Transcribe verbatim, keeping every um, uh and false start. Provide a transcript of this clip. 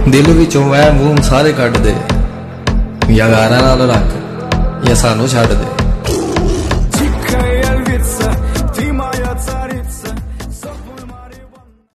दिल विचों वहम वूम सारे कढ दे, या यारां नाल रख या सानू छड्ड दे।